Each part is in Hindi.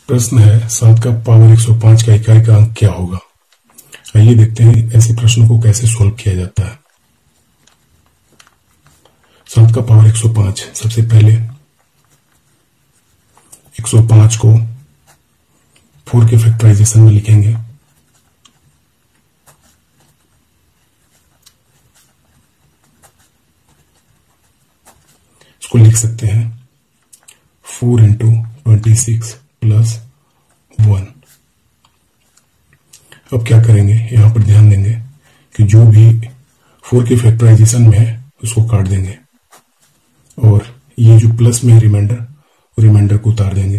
प्रश्न है 7 का पावर 105 का इकाई का अंक क्या होगा। आइए देखते हैं ऐसे प्रश्नों को कैसे सोल्व किया जाता है। 7 का पावर 105, सबसे पहले 105 को 4 के फैक्टराइजेशन में लिखेंगे। इसको लिख सकते हैं 4 इंटू 26 प्लस 1। अब क्या करेंगे, यहां पर ध्यान देंगे कि जो भी 4 के फैक्टराइजेशन में है उसको काट देंगे और ये जो प्लस में रिमाइंडर को उतार देंगे,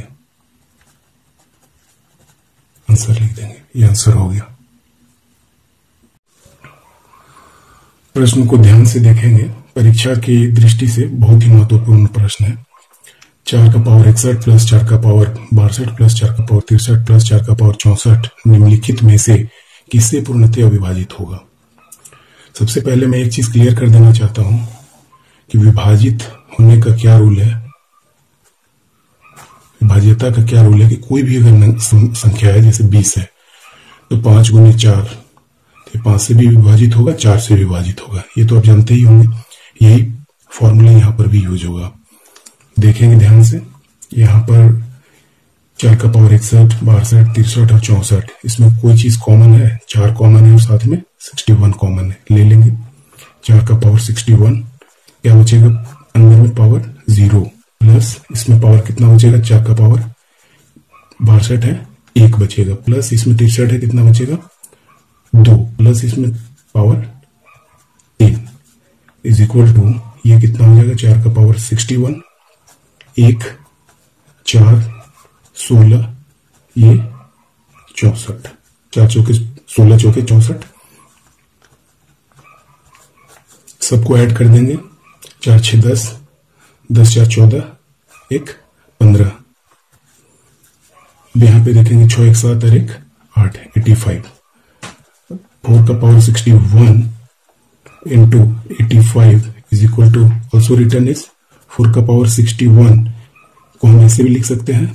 आंसर लिख देंगे। ये आंसर हो गया। प्रश्न को ध्यान से देखेंगे, परीक्षा की दृष्टि से बहुत ही महत्वपूर्ण प्रश्न है। 4 का पावर 61 प्लस 4 का पावर 62 प्लस 4 का पावर 63 प्लस 4 का पावर 64 निम्नलिखित में से किससे पूर्णतया विभाजित होगा। सबसे पहले मैं एक चीज क्लियर कर देना चाहता हूं कि विभाजित होने का क्या रूल है। विभाज्यता का क्या रूल है कि कोई भी अगर संख्या है, जैसे 20 है तो 5 गुने 4, तो 5 से भी विभाजित होगा, 4 से विभाजित होगा। ये तो आप जानते ही होंगे, यही फॉर्मूला यहां पर भी यूज होगा। देखेंगे ध्यान से, यहां पर 4 का पावर 61, 62, 63 और 64, इसमें कोई चीज कॉमन है, 4 कॉमन है और साथ में 61 कॉमन है, ले लेंगे। 4 का पावर 61, क्या बचेगा अंदर में पावर 0 प्लस इसमें पावर कितना बचेगा, 4 का पावर 62 है 1 बचेगा, प्लस इसमें 63 है कितना बचेगा 2, प्लस इसमें पावर 3 इज इक्वल टू ये कितना हो जाएगा 4 का पावर 61, 1 4 16, ये 64, 4 चौके 16 चौके 64। सबको ऐड कर देंगे, 4 6 10, 10 4 14, 1 15। अब यहां पे देखेंगे 6 1 7 और 1 8, 85। 4 का power 61 into 85 is equal to also return is 4 का पावर 61 को हम ऐसे भी लिख सकते हैं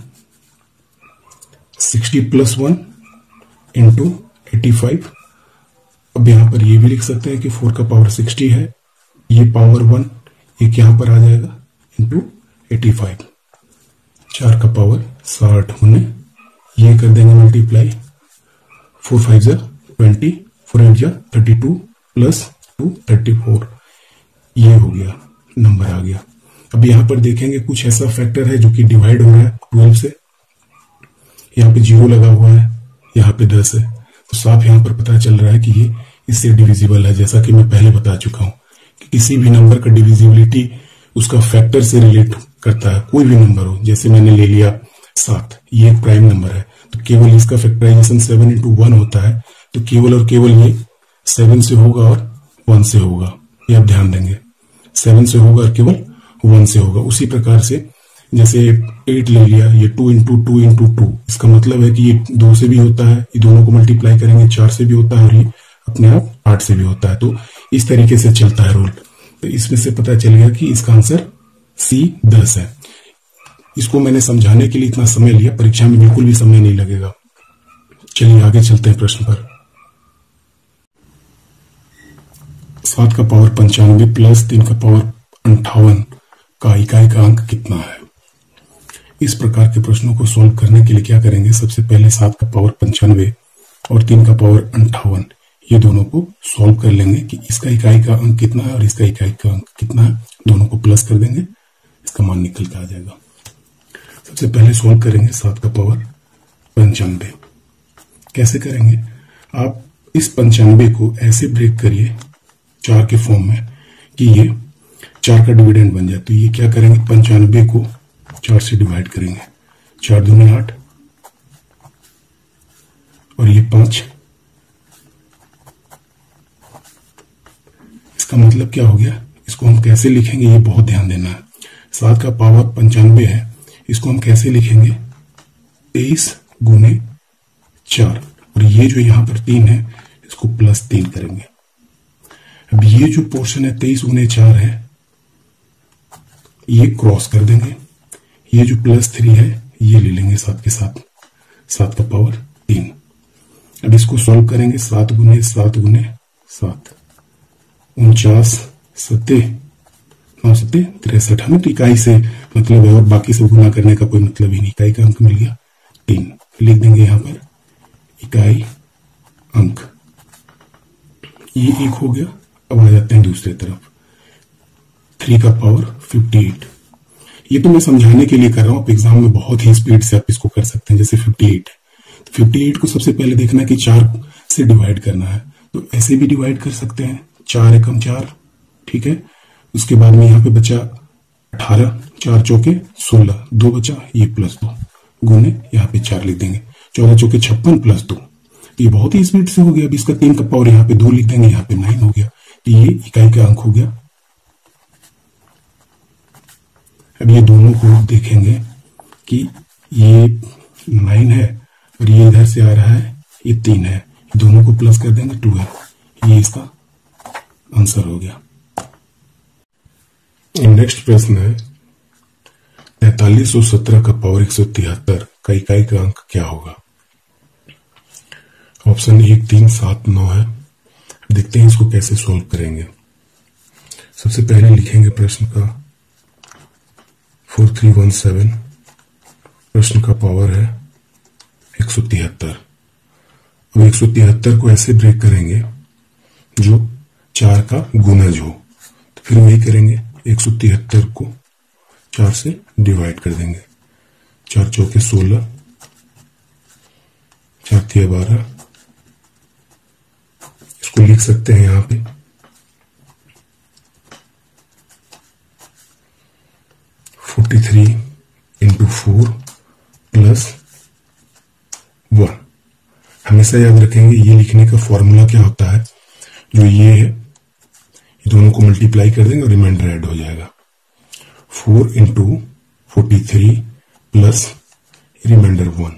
60 प्लस 1 इंटू 85। अब यहां पर ये भी लिख सकते हैं कि 4 का पावर 60 है, ये पावर 1 एक यहां पर आ जाएगा इंटू 85। 4 का पावर 60 होने ये कर देंगे मल्टीप्लाई, 4 5 जा 20, 4 8 जा 32 प्लस 2 34, ये हो गया, नंबर आ गया। अब यहां पर देखेंगे कुछ ऐसा फैक्टर है जो कि डिवाइड हो रहा है 12 से, यहाँ पे 0 लगा हुआ है, यहाँ पे 10 है, तो साफ यहाँ पर पता चल रहा है कि ये इससे डिविजिबल है। जैसा कि मैं पहले बता चुका हूं कि किसी भी नंबर का डिविजिबिलिटी उसका फैक्टर से रिलेट करता है, कोई भी नंबर हो। जैसे मैंने ले लिया 7, ये एक प्राइम नंबर है तो केवल इसका फैक्टराइजेशन 7 इंटू 1 होता है, तो केवल और केवल ये 7 से होगा और 1 से होगा, ये आप ध्यान देंगे। 7 से होगा और केवल 1 से होगा। उसी प्रकार से जैसे 8 ले लिया, ये 2 इंटू 2 इंटू 2, इसका मतलब है कि ये 2 से भी होता है, ये दोनों को मल्टीप्लाई करेंगे 4 से भी होता है और ये अपने आप 8 से भी होता है। तो इस तरीके से चलता है रूल। तो इसमें से पता चल गया कि इसका आंसर C 10 है। इसको मैंने समझाने के लिए इतना समय लिया, परीक्षा में बिल्कुल भी समय नहीं लगेगा। चलिए आगे चलते हैं प्रश्न पर। 7 का पावर 95 प्लस 3 का पावर 58 का इकाई का अंक कितना है। इस प्रकार के प्रश्नों को सोल्व करने के लिए क्या करेंगे, सबसे पहले 7 का पावर 95 और 3 का पावर 58 ये दोनों को सोल्व कर लेंगे कि इसका इकाई का अंक कितना है और इसका इकाई का अंक कितना है। दोनों को प्लस कर देंगे, इसका मान निकल के आ जाएगा। सबसे पहले सोल्व करेंगे 7 का पावर 95। कैसे करेंगे, आप इस 95 को ऐसे ब्रेक करिए 4 के फॉर्म में कि ये 4 का डिविडेंड बन जाए। तो ये क्या करेंगे, 95 को 4 से डिवाइड करेंगे, 4 दूनी 8 और ये 5। इसका मतलब क्या हो गया, इसको हम कैसे लिखेंगे ये बहुत ध्यान देना है। 7 का पावर 95 है, इसको हम कैसे लिखेंगे 23 गुने 4 और ये जो यहां पर 3 है इसको प्लस 3 करेंगे। अब ये जो पोर्शन है 23 गुने 4 है ये क्रॉस कर देंगे, ये जो +3 है ये ले लेंगे साथ के साथ। 7 का पावर 3। अब इसको सॉल्व करेंगे, 7 गुने 7 गुने 7, 49 7 9 7 63। हमें तो इकाई से मतलब है और बाकी से गुना करने का कोई मतलब ही नहीं। इकाई का अंक मिल गया 3, लिख देंगे यहां पर इकाई अंक। ये एक हो गया। अब आ जाते हैं दूसरी तरफ, 3 का पावर 58। ये तो मैं समझाने के लिए कर रहा हूं, आप एग्जाम में बहुत ही स्पीड से आप इसको कर सकते हैं। जैसे 58 है, तो 58 को सबसे पहले देखना है कि 4 से डिवाइड करना है, तो ऐसे भी डिवाइड कर सकते हैं, 4 एकम 4, ठीक है। उसके बाद में यहाँ पे बचा 18, 4 चौके 16, 2 बचा, ये +2 गुने यहाँ पे 4 लिख देंगे, 14 चौके 56 +2। ये बहुत ही स्पीड से हो गया। अब इसका 3 का पावर यहाँ पे 2 लिख देंगे, यहाँ पे 9 हो गया। तो ये इकाई का अंक हो गया। अब ये दोनों को देखेंगे कि ये 9 है और ये इधर से आ रहा है, ये 3 है, दोनों को प्लस कर देंगे 12। ये इसका आंसर हो गया। नेक्स्ट प्रश्न है 4317 का पावर 173 का इकाई का अंक क्या होगा। ऑप्शन 1 3 7 9 है। देखते हैं इसको कैसे सॉल्व करेंगे। सबसे पहले लिखेंगे प्रश्न का 4317, प्रश्न का पावर है 173। अब 173 को ऐसे ब्रेक करेंगे जो 4 का गुणज हो, तो फिर वही करेंगे, 173 को 4 से डिवाइड कर देंगे, 4 चौके 16, 4 तिया 12। इसको लिख सकते हैं यहां पे 43 × 4 + 1। हमेशा याद रखेंगे ये लिखने का फॉर्मूला क्या होता है, जो ये है, ये दोनों को मल्टीप्लाई कर देंगे और रिमाइंडर ऐड हो जाएगा। 4 × 43 प्लस रिमाइंडर 1,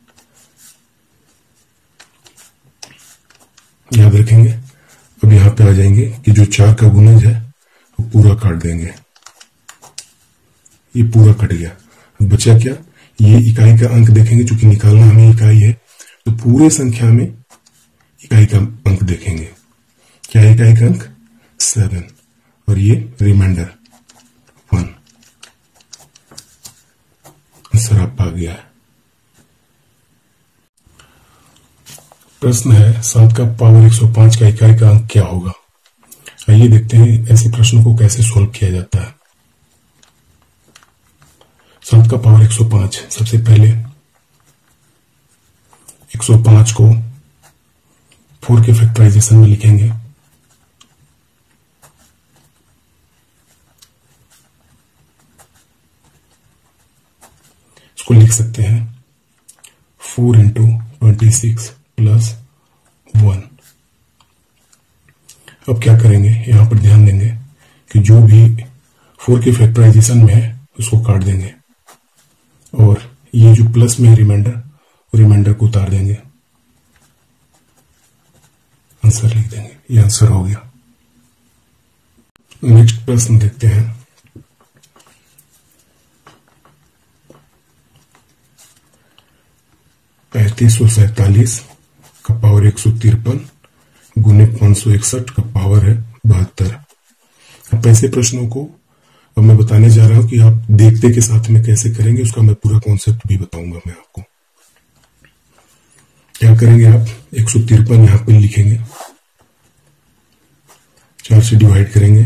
याद रखेंगे। अब यहां पे आ जाएंगे कि जो 4 का गुणज है वो पूरा काट देंगे, ये पूरा कट गया। अब बचा क्या, ये इकाई का अंक देखेंगे, चूंकि निकालना हमें इकाई है तो पूरे संख्या में इकाई का अंक देखेंगे। क्या है इकाई का अंक 7 और ये रिमाइंडर 1। आंसर आप आ गया है। प्रश्न है 7 का पावर 105 का इकाई का अंक क्या होगा। आइए देखते हैं ऐसे प्रश्नों को कैसे सोल्व किया जाता है। 7 का पावर 105, सबसे पहले 105 को 4 के फैक्टराइजेशन में लिखेंगे। इसको लिख सकते हैं 4 × 26 + 1। अब क्या करेंगे, यहां पर ध्यान देंगे कि जो भी 4 के फैक्टराइजेशन में है उसको काट देंगे और ये जो प्लस में है रिमाइंडर को उतार देंगे, आंसर लिख देंगे। ये आंसर हो गया। नेक्स्ट प्रश्न देखते हैं। $3547 का पावर 153 गुने 561 का पावर है 72। अब ऐसे प्रश्नों को अब मैं बताने जा रहा हूं कि आप देखते के साथ में कैसे करेंगे, उसका मैं पूरा कॉन्सेप्ट भी बताऊंगा मैं आपको। क्या करेंगे आप, 153 यहां पर लिखेंगे, 4 से डिवाइड करेंगे,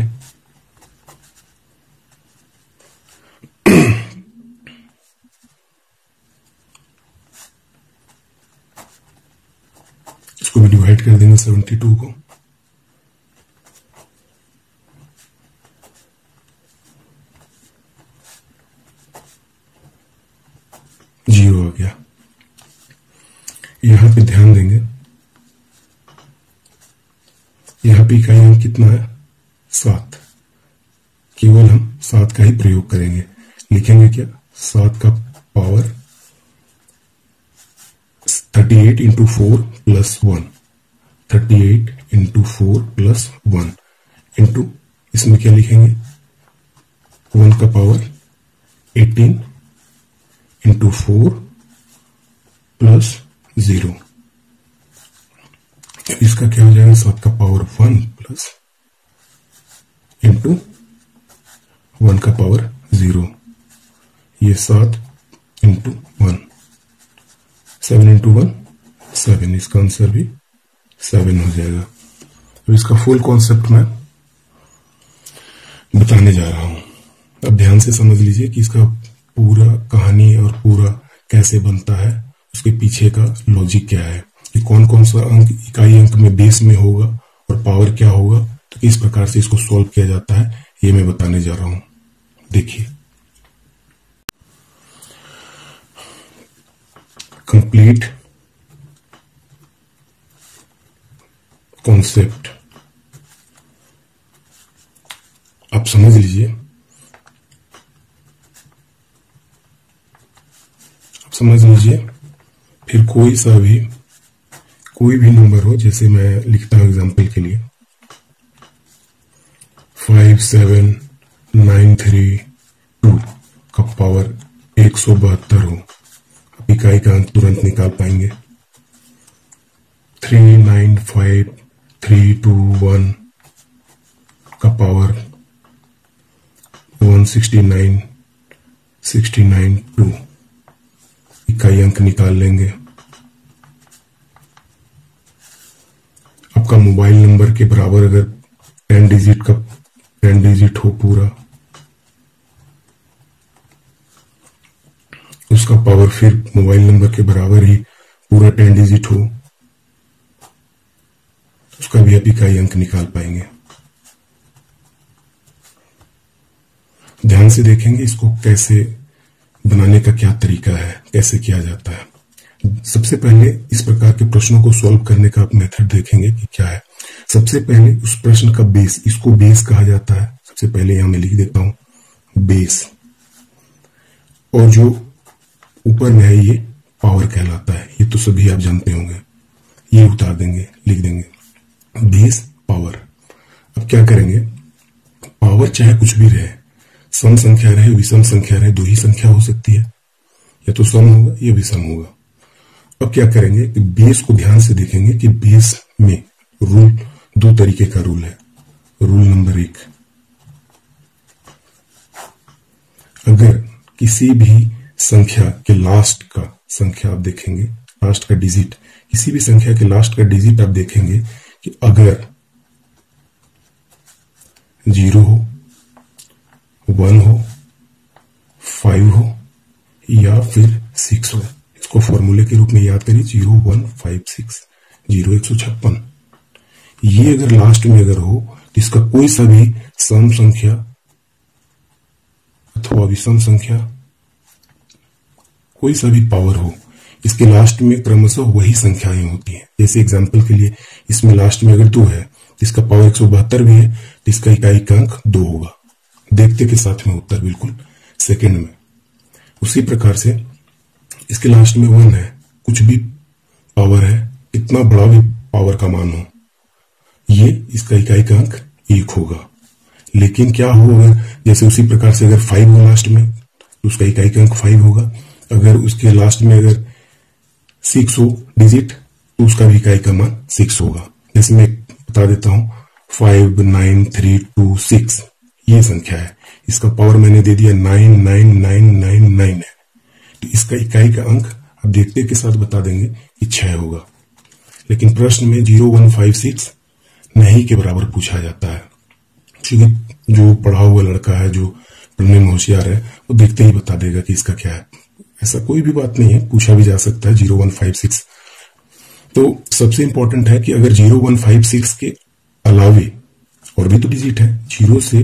इसको भी डिवाइड कर देंगे 72 को, जीरो हो गया। यहां पे ध्यान देंगे, यहां पे इकाई अंक कितना है 7, केवल हम 7 का ही प्रयोग करेंगे। लिखेंगे क्या, 7 का पावर 38 × 4 + 1, 38 × 4 + 1 इंटू, इसमें क्या लिखेंगे 1 का पावर 18 × 4 प्लस 0। इसका क्या हो जाएगा, 7 का पावर 1 प्लस इंटू 1 का पावर 0, ये 7 इंटू 1, 7 इंटू 1 7, इसका आंसर भी 7 हो जाएगा। अब इसका फुल कॉन्सेप्ट मैं बताने जा रहा हूं। अब ध्यान से समझ लीजिए कि इसका पूरा कहानी और पूरा कैसे बनता है, उसके पीछे का लॉजिक क्या है, कि कौन कौन सा अंक इकाई अंक में बेस में होगा और पावर क्या होगा, तो किस प्रकार से इसको सॉल्व किया जाता है, ये मैं बताने जा रहा हूं। देखिए, कंप्लीट कॉन्सेप्ट आप समझ लीजिए। आप समझ लीजिए, फिर कोई भी नंबर हो, जैसे मैं लिखता हूं एग्जांपल के लिए 57932 का पावर 172 हो, इकाई का अंक तुरंत निकाल पाएंगे। 395321 का पावर 169 इकाई अंक निकाल लेंगे। आपका मोबाइल नंबर के बराबर अगर 10 डिजिट हो पूरा, उसका पावर फिर मोबाइल नंबर के बराबर ही पूरा 10 डिजिट हो, उसका भी आप इकाई अंक निकाल पाएंगे। ध्यान से देखेंगे इसको कैसे बनाने का क्या तरीका है, कैसे किया जाता है। सबसे पहले इस प्रकार के प्रश्नों को सॉल्व करने का आप मेथड देखेंगे कि क्या है। सबसे पहले उस प्रश्न का बेस, इसको बेस कहा जाता है। सबसे पहले यहां मैं लिख देता हूं बेस, और जो ऊपर में है ये पावर कहलाता है। ये तो सभी आप जानते होंगे, ये उतार देंगे, लिख देंगे बेस पावर। अब क्या करेंगे, पावर चाहे कुछ भी रहे, सम संख्या रहे, विषम संख्या रहे, दो ही संख्या हो सकती है, या तो सम होगा या विषम होगा। अब क्या करेंगे कि बेस को ध्यान से देखेंगे कि बेस में रूल, दो तरीके का रूल है। रूल नंबर 1, अगर किसी भी संख्या के लास्ट का संख्या आप देखेंगे, लास्ट का डिजिट, किसी भी संख्या के लास्ट का डिजिट आप देखेंगे कि अगर 0 हो, 1 हो, 5 हो या फिर 6 हो, इसको फॉर्मूले के रूप में याद करिए 0 1 5 6, 0 156। ये अगर लास्ट में अगर हो तो इसका कोई सा भी सम संख्या अथवा विषम संख्या, कोई सा भी पावर हो, इसके लास्ट में क्रमशः वही संख्याएं होती हैं। जैसे एग्जांपल के लिए इसमें लास्ट में अगर 2 है तो इसका पावर 172 भी है, तो इसका इकाई का अंक 2 होगा। देखते के साथ में उत्तर बिल्कुल सेकंड में। उसी प्रकार से इसके लास्ट में 1 है, कुछ भी पावर है, इतना बड़ा भी पावर का मान हो, ये इसका इकाई का अंक 1 होगा। लेकिन क्या हो, अगर जैसे उसी प्रकार से अगर 5 हो लास्ट में तो उसका इकाई का अंक 5 होगा। अगर उसके लास्ट में अगर 6 हो डिजिट तो उसका भी इकाई का मान 6 होगा। जैसे मैं बता देता हूं 59326 ये संख्या है, इसका पावर मैंने दे दिया 99999 है, तो इसका इकाई का अंक आप देखते के साथ बता देंगे कि 6 होगा। लेकिन प्रश्न में 0156 नहीं के बराबर पूछा जाता है, क्योंकि जो पढ़ा हुआ लड़का है, जो पढ़ने में होशियार है, वो देखते ही बता देगा कि इसका क्या है। ऐसा कोई भी बात नहीं है, पूछा भी जा सकता है 0156। तो सबसे इंपॉर्टेंट है कि अगर 0156 के अलावे और भी तो डिजिट है, 0 से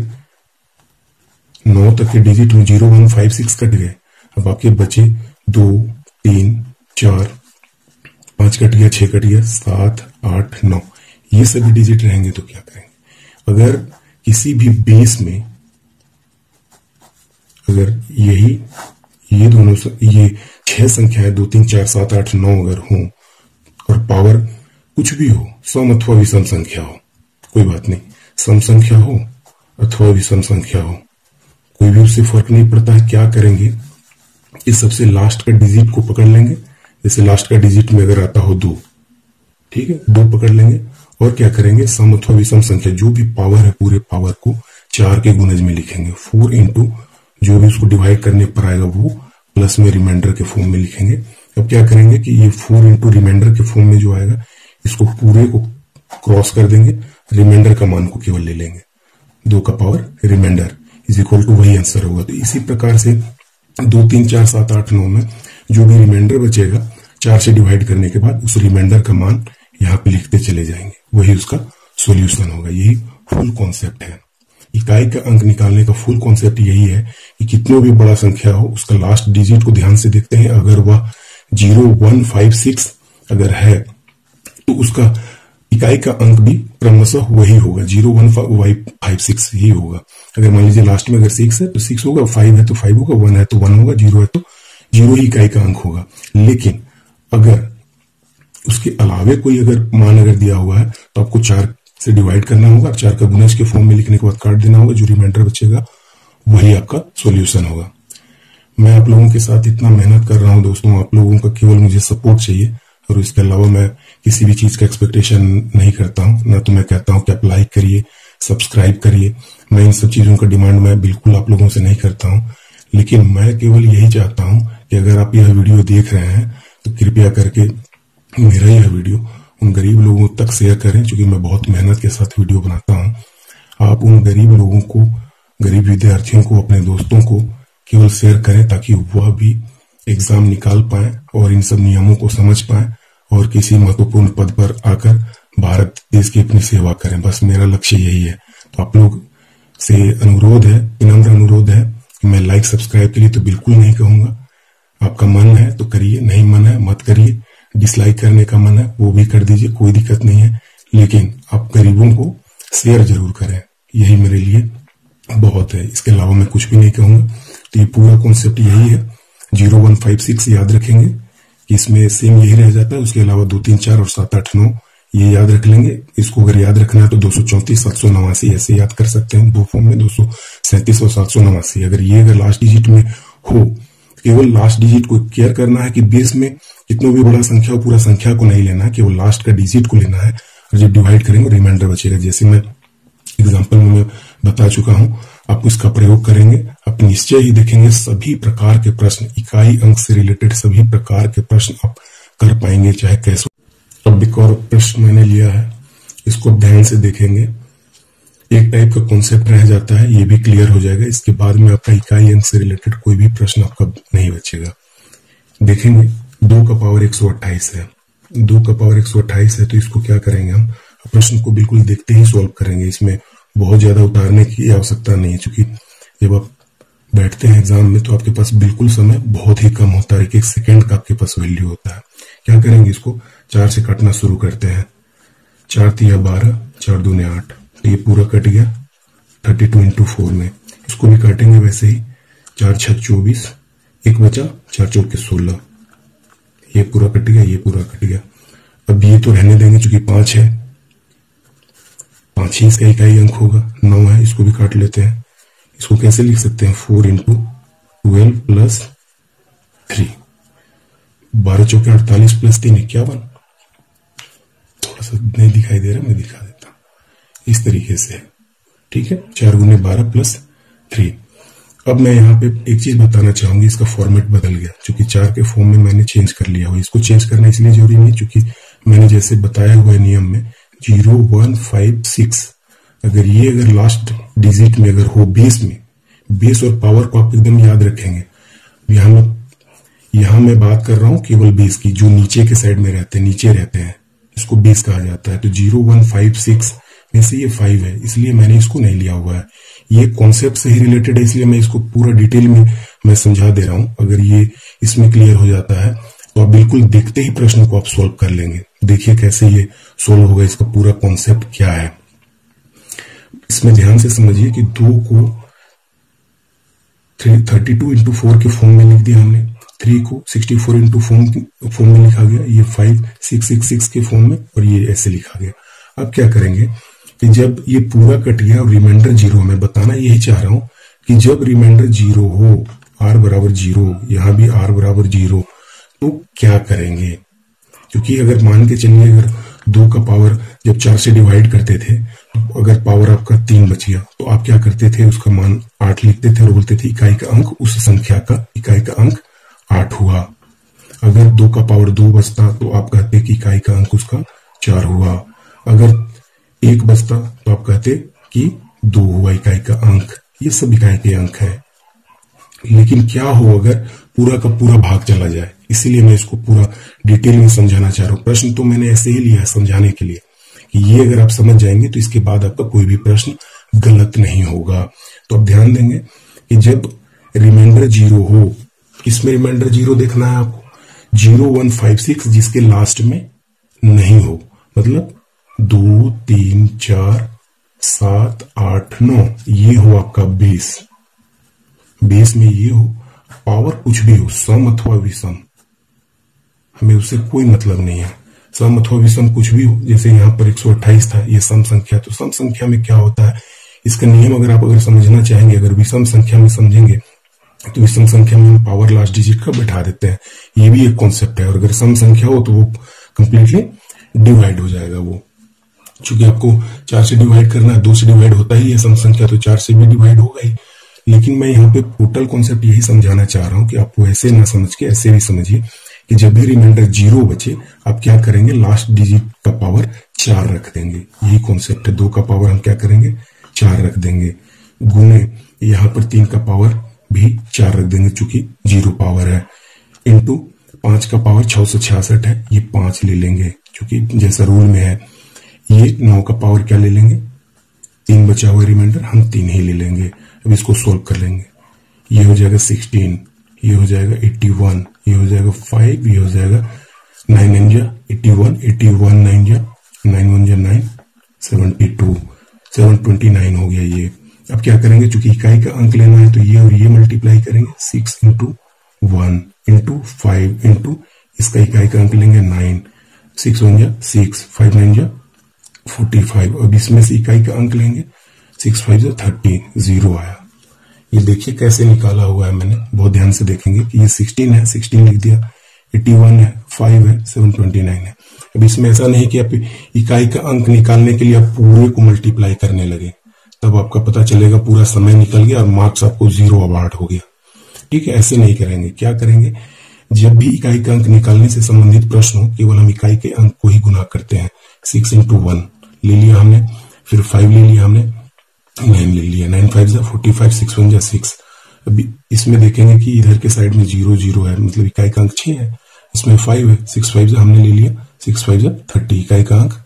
9 तक के डिजिट में 0156 कट गए, अब आपके बचे 2 3 4 5 कट गया, 6 कट गया, 7 8 9, ये सभी डिजिट रहेंगे तो क्या करेंगे। अगर किसी भी बेस में अगर ये दोनों ये 6 संख्याएं 2 3 4 7 8 9 अगर हो और पावर कुछ भी हो, सम अथवा विषम संख्या हो, कोई बात नहीं, सम संख्या हो अथवा विषम संख्या हो, कोई भी उससे फर्क नहीं पड़ता है। क्या करेंगे, इस सबसे लास्ट का डिजिट को पकड़ लेंगे, जैसे लास्ट का डिजिट में अगर आता हो 2, ठीक है, 2 पकड़ लेंगे और क्या करेंगे, सम अथवा विषम संख्या जो भी पावर है पूरे पावर को 4 के गुणज में लिखेंगे। 4 इंटू जो भी उसको डिवाइड करने पर आएगा वो प्लस में रिमाइंडर के फॉर्म में लिखेंगे। अब क्या करेंगे कि ये 4 इंटू रिमाइंडर के फॉर्म में जो आएगा इसको पूरे को क्रॉस कर देंगे, रिमाइंडर का मान को केवल ले लेंगे। 2 का power remainder is equal to वही आंसर होगा। तो इसी प्रकार से 2, 3, 4, 7, 8, 9 में जो भी रिमाइंडर बचेगा 4 से डिवाइड करने के बाद उस रिमाइंडर का मान यहाँ पे लिखते चले जाएंगे, वही उसका सॉल्यूशन होगा। यही फुल कॉन्सेप्ट है। इकाई का अंक निकालने का फुल कॉन्सेप्ट यही है कि कितनों भी बड़ा संख्या हो उसका लास्ट डिजिट को ध्यान से देखते हैं। अगर वह 0, 1, 5, 6 अगर है तो उसका इकाई का अंक भी क्रमशः वही होगा, 0, 1, 5, 6 ही होगा। अगर मान लीजिए लास्ट में अगर 6 है तो 6 होगा, 5 है तो 5 होगा, 1 है तो 1 होगा, 0 है तो 0 ही इकाई का अंक होगा। लेकिन अगर उसके अलावे कोई अगर मान अगर दिया हुआ है तो आपको 4 से डिवाइड करना होगा, 4 का गुणज के फॉर्म में लिखने के बाद काट देना होगा, जो रिमाइंडर बचेगा वही आपका सॉल्यूशन होगा। मैं आप लोगों के साथ इतना मेहनत कर रहा हूं दोस्तों, आप लोगों का केवल मुझे सपोर्ट चाहिए और इसके अलावा मैं किसी भी चीज का एक्सपेक्टेशन नहीं करता हूं। ना तो मैं कहता हूं कि आप लाइक करिए, सब्सक्राइब करिए, मैं इन सब चीजों का डिमांड मैं बिल्कुल आप लोगों से नहीं करता हूं। लेकिन मैं केवल यही चाहता हूं कि अगर आप यह वीडियो देख रहे हैं तो कृपया करके मेरा यह वीडियो उन गरीब लोगों तक शेयर करें, क्योंकि मैं बहुत मेहनत के साथ वीडियो बनाता हूं। आप उन गरीब लोगों को, गरीब विद्यार्थियों को, अपने दोस्तों को केवल शेयर करें ताकि वह भी एग्जाम निकाल पाए और इन सब नियमों को समझ पाए और किसी महत्वपूर्ण पद पर आकर भारत देश की अपनी सेवा करें। बस मेरा लक्ष्य यही है। तो आप लोग से अनुरोध है, विनम्र अनुरोध है कि मैं लाइक सब्सक्राइब के लिए तो बिल्कुल नहीं कहूंगा। आपका मन है तो करिए, नहीं मन है मत करिए। डिसलाइक करने का मन है वो भी कर दीजिए, कोई दिक्कत नहीं है। लेकिन आप गरीबों को शेयर जरूर करें, यही मेरे लिए बहुत है। इसके अलावा मैं कुछ भी नहीं कहूंगा। तो ये पूरा कॉन्सेप्ट यही है। 0, 1, 5, 6 याद रखेंगे कि इसमें सेम यही रह जाता है। उसके अलावा 2, 3, 4 और 7, 8, 9 ये याद रख लेंगे। इसको अगर याद रखना है तो 234, 789 ऐसे याद कर सकते हैं। 2 फॉर्म में 237 और 789। अगर लास्ट डिजिट में हो, केवल लास्ट डिजिट को केयर करना है कि बेस में कितना भी बड़ा संख्या हो पूरा संख्या को नहीं लेना है, केवल लास्ट का डिजिट को लेना है। और जब डिवाइड करेंगे रिमाइंडर बचेगा। जैसे मैं एग्जाम्पल में मैं बता चुका हूं, आप इसका प्रयोग करेंगे, आप निश्चय ही देखेंगे सभी प्रकार के प्रश्न, इकाई अंक से रिलेटेड सभी प्रकार के प्रश्न आप कर पाएंगे, चाहे कैसे। अब एक और प्रश्न मैंने लिया है, इसको ध्यान से देखेंगे। एक टाइप का कॉन्सेप्ट रह जाता है, ये भी क्लियर हो जाएगा। इसके बाद में आपका इकाई अंक से रिलेटेड कोई भी प्रश्न आपका नहीं बचेगा। देखेंगे 2 का पावर 128 है। 2 का पावर 128 है तो इसको क्या करेंगे, हम प्रश्न को बिल्कुल देखते ही सॉल्व करेंगे। इसमें बहुत ज्यादा उतारने की आवश्यकता नहीं है, क्योंकि जब आप बैठते हैं एग्जाम में तो आपके पास बिल्कुल समय बहुत ही कम होता है। 1 सेकेंड का आपके पास वैल्यू होता है। क्या करेंगे, इसको 4 से काटना शुरू करते हैं। 4 3 12, 4 2 8, ये पूरा कट गया 32 इंटू 4 में। इसको भी काटेंगे वैसे ही। 4 6 24, 1 बचा, 4 4 16, ये पूरा कट गया, ये पूरा कट गया। अब ये तो रहने देंगे क्योंकि 5 है, 5 ही इसका इकाई अंक होगा। 9 है, इसको भी काट लेते हैं। इसको कैसे लिख सकते हैं, 4 इंटू 12 प्लस 3, 12 चौके 48 प्लस 3 51। थोड़ा सा नहीं दिखाई दे रहा, मैं दिखा देता हूं इस तरीके से, ठीक है। 4 गुने 12 प्लस 3। अब मैं यहाँ पे एक चीज बताना चाहूंगी, इसका फॉर्मेट बदल गया, क्योंकि 4 के फॉर्म में मैंने चेंज कर लिया हुआ। इसको चेंज करना इसलिए जरूरी नहीं, क्योंकि मैंने जैसे बताया हुआ है नियम में 0 1 5 6, अगर लास्ट डिजिट में अगर हो बेस में, बेस और पावर को आप एकदम याद रखेंगे। यहाँ मैं बात कर रहा हूं केवल बेस की, जो नीचे के साइड में रहते हैं, नीचे रहते हैं, इसको बेस कहा जाता है। तो 0 1 5 6 में से ये 5 है, इसलिए मैंने इसको नहीं लिया हुआ है। ये कॉन्सेप्ट से ही रिलेटेड है, इसलिए मैं इसको पूरा डिटेल में मैं समझा दे रहा हूं। अगर ये इसमें क्लियर हो जाता है तो आप बिल्कुल देखते ही प्रश्न को आप सोल्व कर लेंगे। देखिए कैसे ये सोल्व होगा, इसका पूरा कॉन्सेप्ट क्या है। इसमें ध्यान से समझिए कि 2 को 32 इंटू 4 के फॉर्म में लिख दिया हमने, 3 को 64 इंटू फॉर्म में लिखा गया, ये 5 6 6 6 के फॉर्म में, और ये ऐसे लिखा गया। अब क्या करेंगे कि जब ये पूरा कट गया और रिमाइंडर 0, मैं बताना यही चाह रहा हूं कि जब रिमाइंडर 0 हो, r बराबर 0, यहां भी r बराबर 0, तो क्या करेंगे? क्योंकि अगर मान के चलिए अगर 2 का पावर जब 4 से डिवाइड करते थे तो अगर पावर आपका 3 बच गया तो आप क्या करते थे, उसका मान 8 लिखते थे और बोलते थे इकाई का अंक उस संख्या का इकाई का अंक 8 हुआ। अगर 2 का पावर 2 बचता तो आप कहते कि इकाई का अंक उसका 4 हुआ। अगर 1 बचता तो आप कहते कि 2 हुआ इकाई का अंक। ये सब इकाई के अंक है। लेकिन क्या हो अगर पूरा का पूरा भाग चला जाए? इसीलिए मैं इसको पूरा डिटेल में समझाना चाह रहा हूं। प्रश्न तो मैंने ऐसे ही लिया है समझाने के लिए कि ये अगर आप समझ जाएंगे तो इसके बाद आपका कोई भी प्रश्न गलत नहीं होगा। तो आप ध्यान देंगे कि जब रिमाइंडर 0 हो, किसमें रिमाइंडर 0 देखना है आपको? 0, 1, 5, 6 जिसके लास्ट में नहीं हो, मतलब 2, 3, 4, 7, 8, 9 ये हो आपका बेस। बेस में ये हो, पावर कुछ भी हो, सम अथवा विषम, हमें उससे कोई मतलब नहीं है। सम अथवा विषम कुछ भी हो, जैसे यहाँ पर 128 था, ये सम संख्या। तो सम संख्या में क्या होता है, इसका नियम अगर आप समझना चाहेंगे, अगर विषम संख्या में समझेंगे तो विषम संख्या में हम पावर लास्ट डिजिट का बैठा देते हैं, ये भी एक कॉन्सेप्ट है। और अगर सम संख्या हो तो वो कंप्लीटली डिवाइड हो जाएगा। वो चूंकि आपको 4 से डिवाइड करना है, 2 से डिवाइड होता ही है सम संख्या, तो 4 से भी डिवाइड होगा ही। लेकिन मैं यहाँ पे टोटल कॉन्सेप्ट यही समझाना चाह रहा हूं कि आपको ऐसे ना समझ के ऐसे भी समझिए कि जब भी रिमाइंडर 0 बचे आप क्या करेंगे, लास्ट डिजिट का पावर 4 रख देंगे। यही कॉन्सेप्ट है। 2 का पावर हम क्या करेंगे, 4 रख देंगे, गुने यहाँ पर 3 का पावर भी 4 रख देंगे चूंकि 0 पावर है, इंटू 5 का पावर 666 है, ये 5 ले लेंगे क्योंकि जैसा रूल में है। ये 9 का पावर क्या ले लेंगे, 3 बचा हुआ रिमाइंडर, हम 3 ही ले लेंगे। अब इसको सोल्व कर लेंगे, ये हो जाएगा 16, ये हो जाएगा 81, ये हो जाएगा 5, ये हो जाएगा 9 9 जा 81, 81 9 जा 9 1 जा 9, 72, 729 हो गया ये। अब क्या करेंगे, चूंकि इकाई का अंक लेना है तो ये और ये मल्टीप्लाई करेंगे, 6 इंटू 1 इंटू 5 इंटू इसका इकाई का अंक लेंगे 9, 6 1 जा 6, 5 9 जा 45। अब इसमें से इकाई का अंक लेंगे, 6 5 जा 30, 0 आया। ये देखिए कैसे निकाला हुआ है मैंने, बहुत ध्यान से देखेंगे कि ये 16 है, 16 लिख दिया, 81 है, 5 है, 729 है। अब इसमें ऐसा नहीं कि आप इकाई का अंक निकालने के लिए आप पूरे को मल्टीप्लाई करने लगे, तब आपका पता चलेगा पूरा समय निकल गया और मार्क्स आपको 0 अवार्ड हो गया। ठीक है, ऐसे नहीं करेंगे। क्या करेंगे, जब भी इकाई का अंक निकालने से संबंधित प्रश्न हो केवल हम इकाई के अंक को ही गुना करते हैं। 6 इंटू 1 ले लिया हमने, फिर 5 ले लिया हमने, 9 ले लिया, 9 5 जा 45, 6 1 जा 6। अभी इसमें देखेंगे कि इधर के साइड में 0 0 है, मतलब इकाई का अंक 6 है, इसमें 5 है, 6 5 जा हमने ले लिया, 6 5 जा 30, इकाई का अंक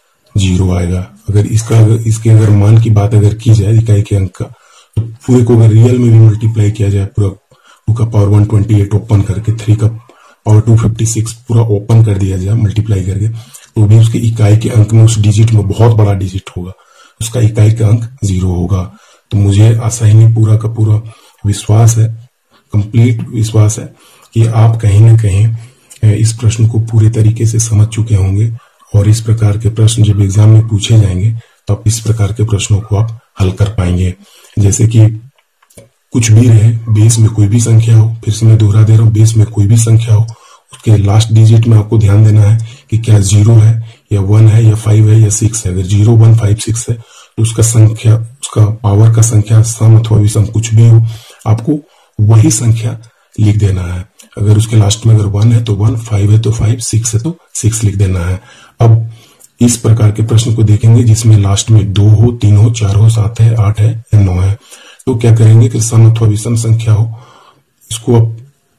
0 आएगा। अगर इसके अगर मान की बात अगर की जाए इकाई के अंक का, तो पूरे को अगर रियल में भी मल्टीप्लाई किया जाए, पूरा 2 का पावर 128 ओपन करके, 3 का पावर 256 पूरा ओपन कर दिया जाए मल्टीप्लाई करके, तो भी उसके इकाई के अंक में उस डिजिट में बहुत बड़ा डिजिट होगा, उसका इकाई का अंक 0 होगा। तो मुझे आशा ही नहीं, पूरा का पूरा विश्वास है, कंप्लीट विश्वास है कि आप कहीं ना कहीं इस प्रश्न को पूरे तरीके से समझ चुके होंगे। और इस प्रकार के प्रश्न जब एग्जाम में पूछे जाएंगे तो आप इस प्रकार के प्रश्नों को आप हल कर पाएंगे। जैसे कि कुछ भी रहे, बेस में कोई भी संख्या हो, फिर से मैं दोहरा दे रहा हूं, बेस में कोई भी संख्या हो, उसके लास्ट डिजिट में आपको ध्यान देना है कि क्या 0 है या 1 है या 5 है या 6 है। अगर 0 1 5 6 है तो उसका संख्या, उसका पावर का संख्या सम अथवा विषम कुछ भी हो, आपको वही संख्या लिख देना है। अगर उसके लास्ट में अगर 1 है तो 1, 5 है तो 5, 6 है तो 6 लिख देना है। अब इस प्रकार के प्रश्न को देखेंगे जिसमें लास्ट में 2 हो, 3 हो, 4 हो, 7 है, 8 है या 9 है, तो क्या करेंगे कि सम अथवा विषम संख्या हो, इसको आप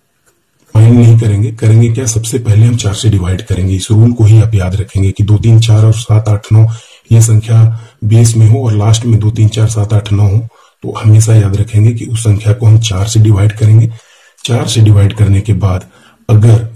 माइंड नहीं करेंगे। करेंगे क्या, सबसे पहले हम 4 से डिवाइड करेंगे। इस रूल को ही आप याद रखेंगे कि 2 3 4 और 7 8 9 ये संख्या बेस में हो और लास्ट में 2 3 4 7 8 9 हो, तो हमेशा याद रखेंगे कि उस संख्या को हम 4 से डिवाइड करेंगे। 4 से डिवाइड करने के बाद अगर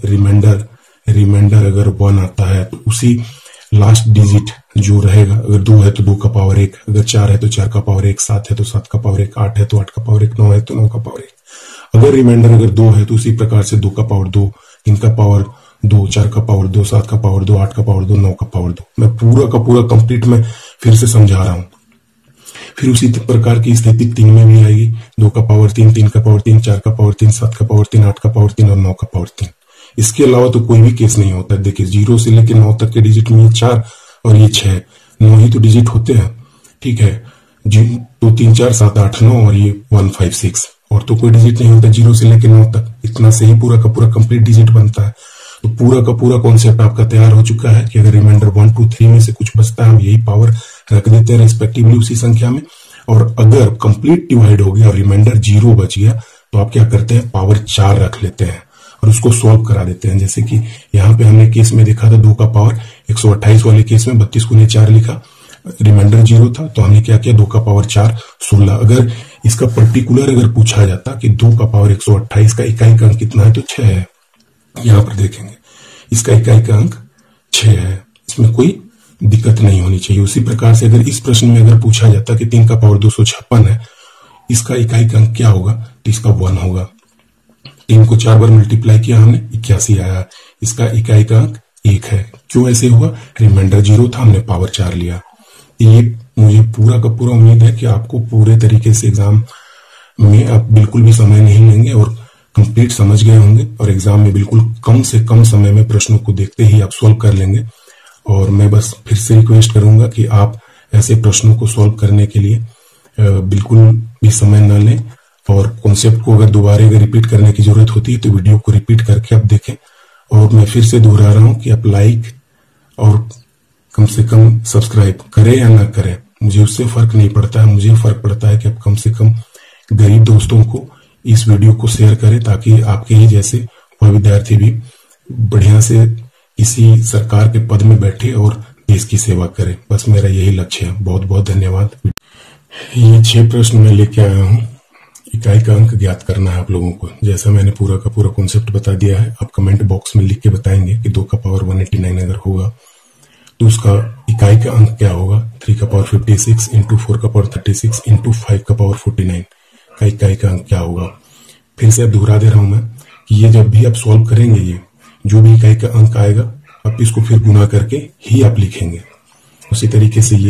रिमाइंडर अगर 1 आता है तो उसी लास्ट डिजिट जो रहेगा, अगर 2 है तो 2 का पावर 1, अगर 4 है तो 4 का पावर 1, 7 है तो 7 का पावर 1, 8 है तो 8 का पावर 1, 9 है तो 9 का पावर 1। अगर रिमाइंडर अगर 2 है तो उसी प्रकार से 2 का पावर 2, 3 का पावर 2, 4 का पावर 2, 7 का पावर 2, 8 का पावर 2, 9 का पावर 2। मैं पूरा का पूरा कंप्लीट में फिर से समझा रहा हूं। फिर उसी प्रकार की स्थिति 3 में भी आएगी, 2 का पावर 3, 3 का पावर 3, 4 का पावर 3, 7 का पावर 3, 8 का पावर 3 और 9 का पावर 3। इसके अलावा तो कोई भी केस नहीं होता है। देखिए 0 से लेकर 9 तक के डिजिट में ये 4 और ये 6, 9 ही तो डिजिट होते हैं, ठीक है। 2 3 4 7 8 9 और ये 1 5 6, और तो कोई डिजिट नहीं होता 0 से लेकर 9 तक। इतना से ही पूरा का पूरा कंप्लीट डिजिट बनता है। तो पूरा का पूरा कॉन्सेप्ट आपका तैयार हो चुका है कि अगर रिमाइंडर 1 2 3 में से कुछ बचता है, हम यही पावर रख देते हैं रेस्पेक्टिवली उसी संख्या में। और अगर कंप्लीट डिवाइड हो गया और रिमाइंडर 0 बच गया तो आप क्या करते हैं, पावर 4 रख लेते हैं और उसको सॉल्व करा देते हैं। जैसे कि यहाँ पे हमने केस में देखा था 2 का पावर 128 वाले केस में 32 गुने 4 लिखा, रिमाइंडर 0 था, तो हमने क्या किया 2 का पावर 4 16। अगर इसका पर्टिकुलर अगर पूछा जाता कि 2 का पावर 128 का इकाई का अंक कितना है तो 6 है। यहां पर देखेंगे इसका इकाई का अंक 6 है, इसमें कोई दिक्कत नहीं होनी चाहिए। उसी प्रकार से अगर इस प्रश्न में अगर पूछा जाता कि 3 का पावर 256 है, इसका इकाई का अंक क्या होगा, तो इसका 1 होगा। 3 को 4 बार मल्टीप्लाई किया हमने 81 आया, इसका इकाई का अंक 1 है। क्यों ऐसे हुआ, रिमाइंडर 0 था, हमने पावर 4 लिया। ये मुझे पूरा का पूरा उम्मीद है कि आपको पूरे तरीके से एग्जाम में आप बिल्कुल भी समय नहीं लेंगे और कंप्लीट समझ गए होंगे, और एग्जाम में बिल्कुल कम से कम समय में प्रश्नों को देखते ही आप सॉल्व कर लेंगे। और मैं बस फिर से रिक्वेस्ट करूंगा कि आप ऐसे प्रश्नों को सॉल्व करने के लिए बिल्कुल भी समय न लें, और कॉन्सेप्ट को अगर दोबारा अगर रिपीट करने की जरूरत होती है तो वीडियो को रिपीट करके आप देखें। और मैं फिर से दोहरा रहा हूं कि आप लाइक और कम से कम सब्सक्राइब करें या ना करें, मुझे उससे फर्क नहीं पड़ता है। मुझे फर्क पड़ता है कि आप कम से कम गरीब दोस्तों को इस वीडियो को शेयर करें, ताकि आपके ही जैसे वह विद्यार्थी भी बढ़िया से इसी सरकार के पद में बैठे और देश की सेवा करें। बस मेरा यही लक्ष्य है। बहुत बहुत धन्यवाद। ये 6 प्रश्न मैं लेके आया हूँ। इकाई का अंक ज्ञात करना है आप लोगों को। जैसा मैंने पूरा का पूरा कॉन्सेप्ट बता दिया है, आप कमेंट बॉक्स में लिख के बताएंगे कि 2 का पावर 189 अगर होगा तो उसका इकाई का अंक क्या होगा। 3 का पावर 56 इंटू 4 का पावर 36 इंटू 5 का पावर 49 का इकाई का अंक क्या होगा। फिर से अब दोहरा दे रहा हूं मैं कि ये जब भी आप सॉल्व करेंगे, ये जो भी इकाई का अंक आएगा आप इसको फिर गुना करके ही आप लिखेंगे। उसी तरीके से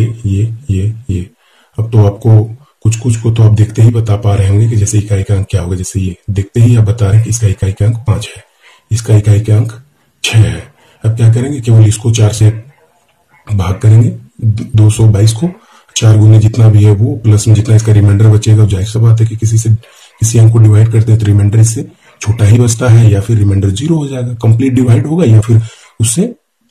ये अब तो आपको कुछ को तो आप देखते ही बता पा रहे होंगे कि जैसे इकाई का अंक क्या होगा। जैसे ये देखते ही आप बता रहे हैं कि इसका इकाई का अंक 5 है, इसका इकाई का अंक 6 है। अब क्या करेंगे, केवल इसको 4 से भाग करेंगे, 222 को 4 गुने जितना भी है वो प्लस में जितना इसका रिमाइंडर बचेगा। जाहिर सी बात है कि किसी अंक को डिवाइड करते हैं तो रिमाइंडर इससे छोटा ही बचता है, या फिर रिमाइंडर 0 हो जाएगा, कंप्लीट डिवाइड होगा, या फिर उससे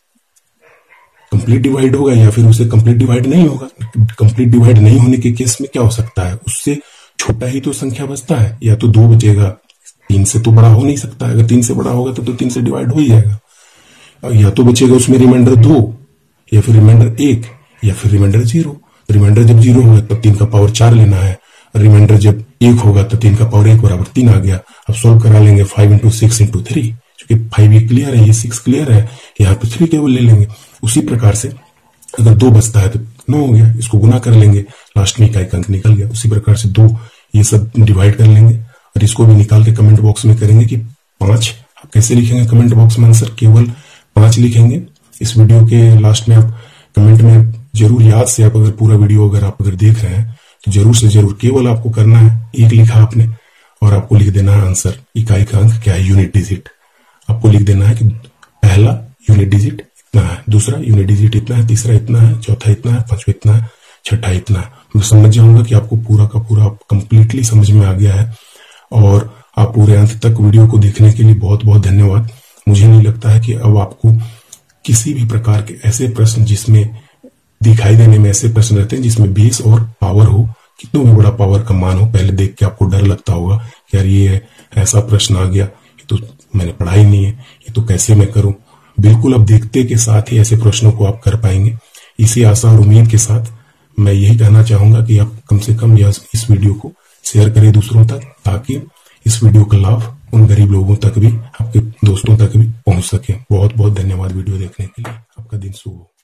कंप्लीट डिवाइड होगा, या फिर उससे कंप्लीट डिवाइड नहीं होगा। कंप्लीट डिवाइड नहीं होने के केस में क्या हो सकता है, उससे छोटा ही तो संख्या बचता है, या तो 2 बचेगा, 3 से तो बड़ा हो नहीं सकता। अगर 3 से बड़ा होगा तो 3 से डिवाइड हो ही जाएगा। या तो बचेगा उसमें रिमाइंडर 2, या फिर रिमाइंडर 1, या फिर रिमाइंडर 0। रिमाइंडर जब 0 होगा तब 3 का पावर 4 लेना है, रिमाइंडर जब 1 होगा तो 3 का पावर 1 बराबर 3 आ गया। अब सोल्व करा लेंगे 5 इंटू 6 इंटू 3, क्योंकि 5 ये क्लियर है, ये 6 क्लियर है, यहाँ पे 3 केवल ले लेंगे। उसी प्रकार से अगर 2 बचता है तो 9 हो गया, इसको गुना कर लेंगे, लास्ट में इकाई का अंक निकल गया। उसी प्रकार से 2 ये सब डिवाइड कर लेंगे और इसको भी निकाल के कमेंट बॉक्स में करेंगे कि 5। आप कैसे लिखेंगे कमेंट बॉक्स में आंसर, केवल 5 लिखेंगे। इस वीडियो के लास्ट में आप कमेंट में जरूर याद से आप अगर पूरा वीडियो अगर देख रहे हैं तो जरूर से जरूर केवल आपको करना है 1 लिखा आपने, और आपको लिख देना है आंसर, इकाई का अंक क्या है, यूनिट डिजिट। आपको लिख देना है कि पहला यूनिट डिजिट इतना है, दूसरा यूनिट डिजिट इतना है, तीसरा इतना है, चौथा इतना है, पांचवा इतना है, छठा इतना है। मैं समझ जाऊंगा कि आपको पूरा का पूरा कंप्लीटली समझ में आ गया है, और आप पूरे अंत तक वीडियो को देखने के लिए बहुत बहुत धन्यवाद। मुझे नहीं लगता है कि अब आपको किसी भी प्रकार के ऐसे प्रश्न जिसमें दिखाई देने में ऐसे प्रश्न रहते हैं जिसमें बेस और पावर हो, कितना भी बड़ा पावर का मान हो, पहले देख के आपको डर लगता होगा कि यार ये ऐसा प्रश्न आ गया, ये तो मैंने पढ़ा ही नहीं है, ये तो कैसे मैं करूं। बिल्कुल अब देखते के साथ ही ऐसे प्रश्नों को आप कर पाएंगे। इसी आशा और उम्मीद के साथ मैं यही कहना चाहूंगा कि आप कम से कम इस वीडियो को शेयर करें दूसरों तक, ताकि इस वीडियो का लाभ उन गरीब लोगों तक भी, आपके दोस्तों तक भी पहुंच सके। बहुत बहुत धन्यवाद वीडियो देखने के लिए। आपका दिन शुभ हो।